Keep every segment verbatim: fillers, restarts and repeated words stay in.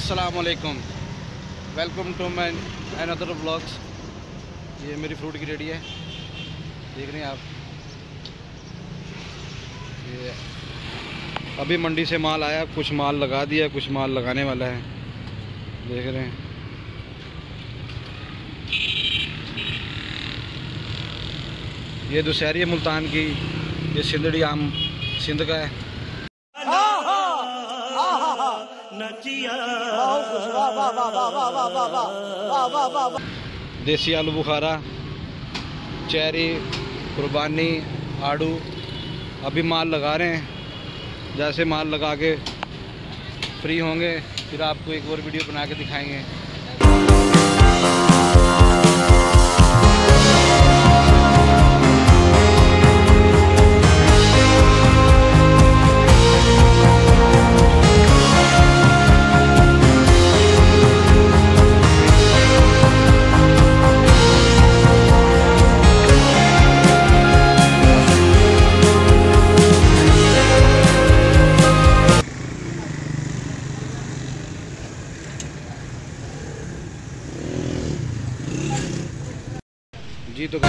अस्सलाम वालेकुम, welcome to my another vlogs. ये मेरी फ्रूट की रेडी है, देख रहे हैं आप। ये अभी मंडी से माल आया, कुछ माल लगा दिया, कुछ माल लगाने वाला है, देख रहे हैं। ये दुशहरी है मुल्तान की, ये सिंधड़ी आम सिंध का है। देसी आलू बुखारा, चेरी, कुर्बानी, आड़ू। अभी माल लगा रहे हैं, जैसे माल लगा के फ्री होंगे फिर आपको एक और वीडियो बना के दिखाएंगे। जी तो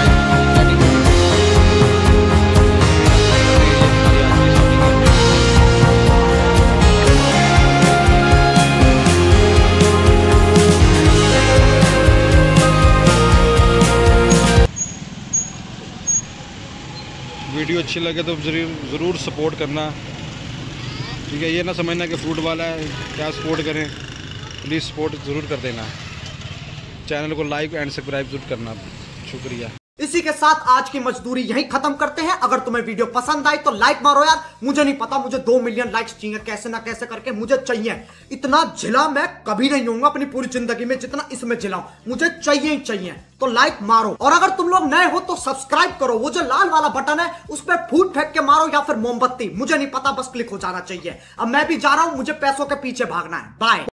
वीडियो अच्छी लगे तो जरूर ज़रूर सपोर्ट करना, ठीक है। ये ना समझना कि फ्रूट वाला है क्या सपोर्ट करें, प्लीज़ सपोर्ट ज़रूर कर देना। चैनल को लाइक एंड सब्सक्राइब जरूर करना, शुक्रिया। इसी के साथ आज की मजदूरी यहीं खत्म करते हैं। अगर तुम्हें वीडियो पसंद आई तो लाइक मारो यार। मुझे नहीं पता, मुझे दो मिलियन लाइक्स चाहिए, कैसे ना कैसे करके मुझे चाहिए। इतना झिला मैं कभी नहीं होऊंगा अपनी पूरी जिंदगी में जितना इसमें झिलाऊं, मुझे चाहिए ही चाहिए। तो लाइक मारो, और अगर तुम लोग नए हो तो सब्सक्राइब करो। वो जो लाल वाला बटन है उस पर फूट फेंक के मारो या फिर मोमबत्ती, मुझे नहीं पता, बस क्लिक हो जाना चाहिए। अब मैं भी जा रहा हूं, मुझे पैसों के पीछे भागना है। बाय।